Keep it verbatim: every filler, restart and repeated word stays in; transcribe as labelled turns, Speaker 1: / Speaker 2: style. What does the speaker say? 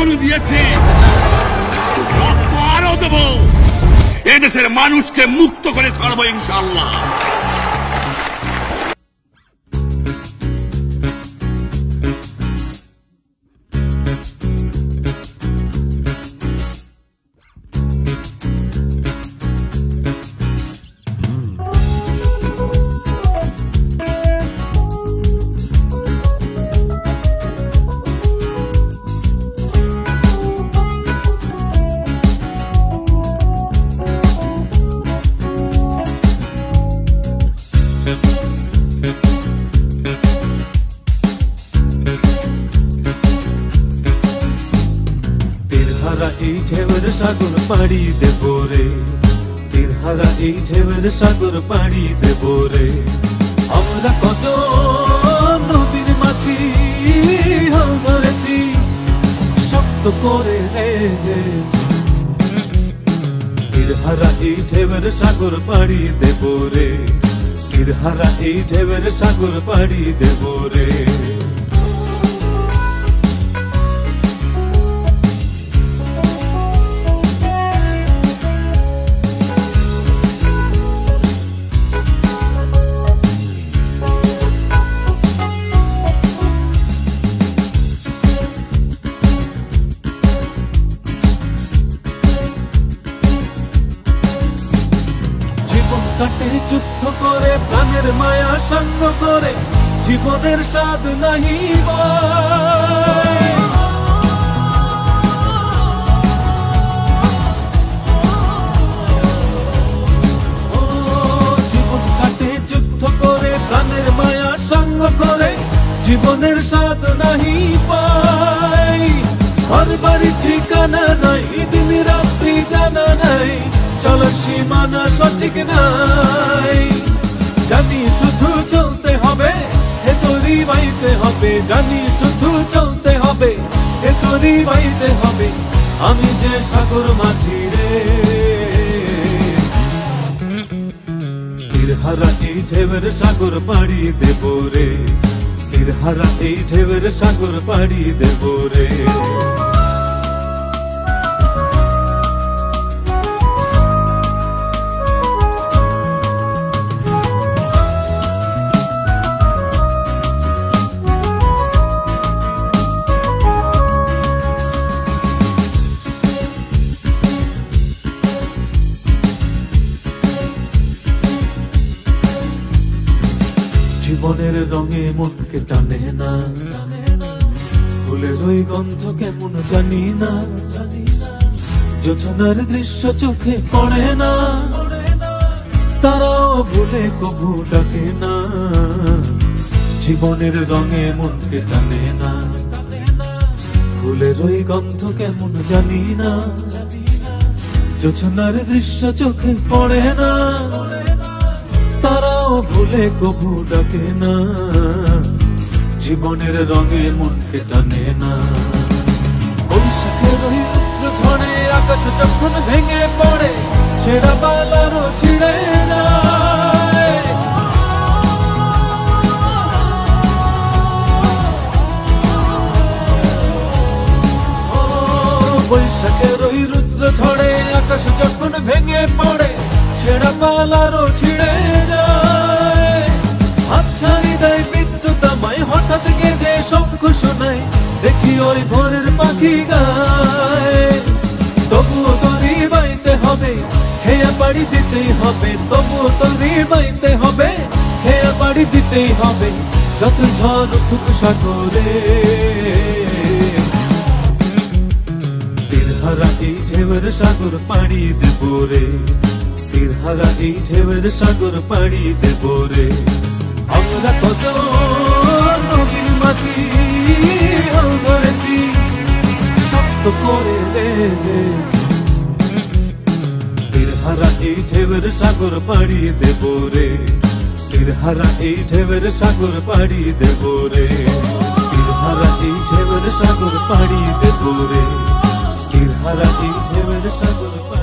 Speaker 1: এখনো দিয়েছে, আরো দেব। এদেশের মানুষকে মুক্ত করে ছাড়বো ইনশাআল্লাহ।
Speaker 2: এই ঢেউয়ের সাগর পাড়ি দেব রে, তীরহারা এই ঢেউয়ের সাগর পাড়ি দেব রে। আমরা কত নবীর মাঝি হাল ধরেছি শক্ত করে রে, তীরহারা এই ঢেউয়ের সাগর পাড়ি দেব রে, তীরহারা এই ঢেউয়ের সাগর পাড়ি দেব রে। কাটে যুদ্ধ করে প্রাণের মায়া সঙ্গ করে জীবনের স্বাদ নাহি জীবন কাটে যুদ্ধ করে প্রাণের মায়া সঙ্গ করে জীবনের স্বাদ নাহি পাই। ঘর বাড়ি ঠিকানা নাই, দিন রাত্রি জানা নাই, চলার সীমানা সঠিক নাই। জানি শুধু চলতে হবে, হে তোরি বাইতে হবে, জানি শুধু চলতে হবে, হে তোরি বাইতে হবে। আমি যে সাগর মাঝি রে, তীরহারা এই ঢেউয়ের সাগর পাড়ি দেব রে, তীরহারা এই ঢেউয়ের সাগর পাড়ি দেব রে। জীবনের রঙে মনকে টানে না, ফুলের ওই গন্ধ কেমন জানি না, যোজনার দৃশ্য চোখে পড়ে না, তারাও ভুলে কবু ডাকে না। জীবনের রঙে মনকে টানে না, ফুলের ওই গন্ধ কেমন জানি না, যোজনার দৃশ্য চোখে পড়ে না, তারাও ভুলে কবু ডাকে না। জীবনের রঙে মনকে টানে না। বৈশাখের ওই রুদ্র ঝড়ে আকাশ যখন ভেঙে পড়ে ছেঁড়া পালারও ছিঁড়ে যায়। বৈশাখের ওই রুদ্র ঝড়ে আকাশ যখন ভেঙে পড়ে ছেঁড়া পালারও ছিঁড়ে যায়। হাতছানি দেয় বিদ্যুৎ আমায়, হঠাৎ গেজে শঙ্খ শোনায়, দেখি ওই ভোরের পাখি গায়। তবুও তরি বাইতে হবে, খেয়া পাড়ি দিতেই হবে, তবুও তরি বাইতে হবে, খেয়া পাড়ি দিতেই হবে, যত ঝড় উঠুক সাগরে। তীরহারা এই ঢেউয়ের সাগর পাড়ি দেব রে, তীরহারা এই ঢেউয়ের সাগর পাড়ি দেব রে। আমরা কত নবীর মাঝি হাল ধরেছি শক্ত করে রে, তীরহারা এই ঢেউয়ের সাগর পাড়ি দেব রে, তীরহারা এই ঢেউয়ের সাগর পাড়ি দেব রে, তীরহারা এই ঢেউয়ের সাগর পাড়ি দেব রে, তীরহারা এই ঢেউয়ের সাগর।